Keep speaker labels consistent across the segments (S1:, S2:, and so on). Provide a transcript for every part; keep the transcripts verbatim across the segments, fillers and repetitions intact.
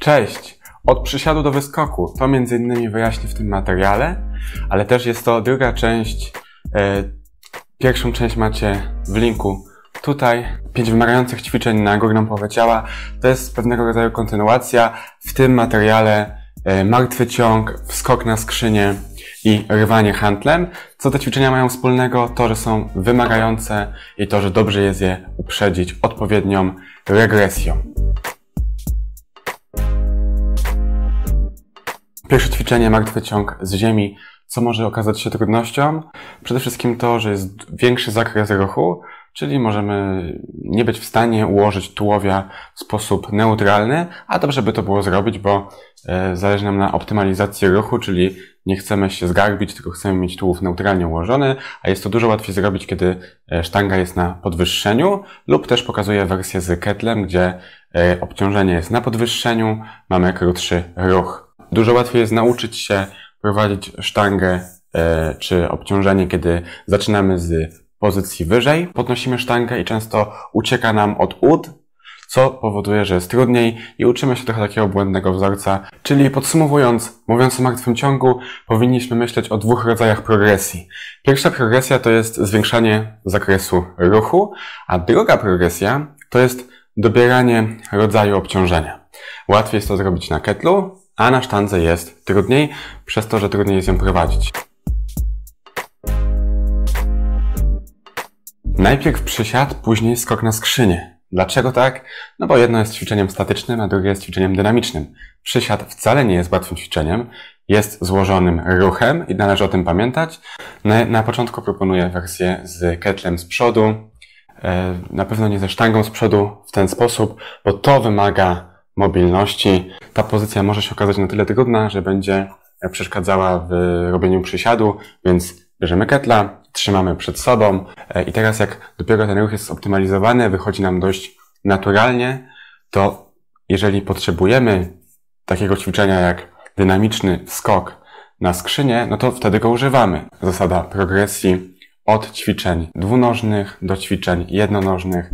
S1: Cześć! Od przysiadu do wyskoku. To między innymi wyjaśnię w tym materiale, ale też jest to druga część. Pierwszą część macie w linku tutaj. Pięć wymagających ćwiczeń na górną połowę ciała. To jest pewnego rodzaju kontynuacja. W tym materiale martwy ciąg, wskok na skrzynię i rwanie handlem. Co te ćwiczenia mają wspólnego? To, że są wymagające i to, że dobrze jest je uprzedzić odpowiednią regresją. Pierwsze ćwiczenie, martwy ciąg z ziemi. Co może okazać się trudnością? Przede wszystkim to, że jest większy zakres ruchu, czyli możemy nie być w stanie ułożyć tułowia w sposób neutralny, a dobrze by to było zrobić, bo zależy nam na optymalizacji ruchu, czyli nie chcemy się zgarbić, tylko chcemy mieć tułów neutralnie ułożony, a jest to dużo łatwiej zrobić, kiedy sztanga jest na podwyższeniu, lub też pokazuję wersję z kettlem, gdzie obciążenie jest na podwyższeniu, mamy krótszy ruch. Dużo łatwiej jest nauczyć się prowadzić sztangę e, czy obciążenie, kiedy zaczynamy z pozycji wyżej. Podnosimy sztangę i często ucieka nam od ud, co powoduje, że jest trudniej i uczymy się trochę takiego błędnego wzorca. Czyli podsumowując, mówiąc o martwym ciągu, powinniśmy myśleć o dwóch rodzajach progresji. Pierwsza progresja to jest zwiększanie zakresu ruchu, a druga progresja to jest dobieranie rodzaju obciążenia. Łatwiej jest to zrobić na kettlu, a na sztandze jest trudniej, przez to, że trudniej jest ją prowadzić. Najpierw przysiad, później skok na skrzynię. Dlaczego tak? No bo jedno jest ćwiczeniem statycznym, a drugie jest ćwiczeniem dynamicznym. Przysiad wcale nie jest łatwym ćwiczeniem, jest złożonym ruchem i należy o tym pamiętać. Na, na początku proponuję wersję z kettlem z przodu, na pewno nie ze sztangą z przodu w ten sposób, bo to wymaga mobilności. Ta pozycja może się okazać na tyle trudna, że będzie przeszkadzała w robieniu przysiadu, więc bierzemy kettla, trzymamy przed sobą i teraz jak dopiero ten ruch jest zoptymalizowany, wychodzi nam dość naturalnie, to jeżeli potrzebujemy takiego ćwiczenia jak dynamiczny skok na skrzynię, no to wtedy go używamy. Zasada progresji od ćwiczeń dwunożnych do ćwiczeń jednonożnych.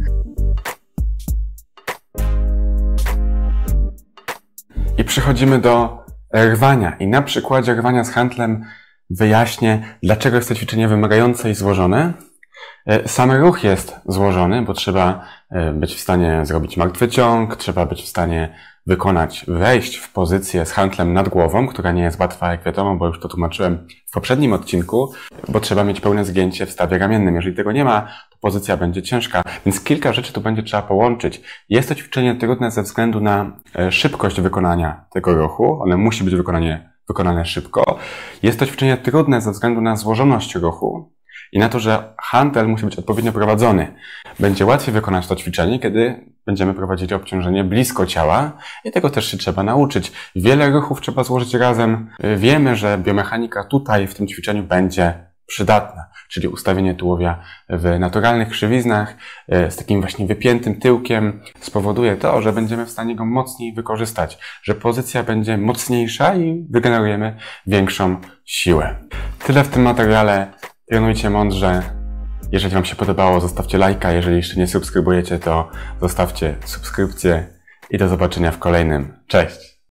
S1: I przechodzimy do rwania. I na przykładzie rwania z handlem wyjaśnię, dlaczego jest to ćwiczenie wymagające i złożone. Sam ruch jest złożony, bo trzeba być w stanie zrobić martwy ciąg, trzeba być w stanie wykonać, wejść w pozycję z handlem nad głową, która nie jest łatwa, jak wiadomo, bo już to tłumaczyłem w poprzednim odcinku, bo trzeba mieć pełne zgięcie w stawie ramiennym. Jeżeli tego nie ma, to pozycja będzie ciężka, więc kilka rzeczy tu będzie trzeba połączyć. Jest to ćwiczenie trudne ze względu na szybkość wykonania tego ruchu. One musi być wykonanie, wykonane szybko. Jest to ćwiczenie trudne ze względu na złożoność ruchu i na to, że handel musi być odpowiednio prowadzony. Będzie łatwiej wykonać to ćwiczenie, kiedy będziemy prowadzili obciążenie blisko ciała i tego też się trzeba nauczyć. Wiele ruchów trzeba złożyć razem. Wiemy, że biomechanika tutaj w tym ćwiczeniu będzie przydatna, czyli ustawienie tułowia w naturalnych krzywiznach z takim właśnie wypiętym tyłkiem spowoduje to, że będziemy w stanie go mocniej wykorzystać, że pozycja będzie mocniejsza i wygenerujemy większą siłę. Tyle w tym materiale. Trenujcie mądrze. Jeżeli Wam się podobało, zostawcie lajka. Jeżeli jeszcze nie subskrybujecie, to zostawcie subskrypcję i do zobaczenia w kolejnym. Cześć!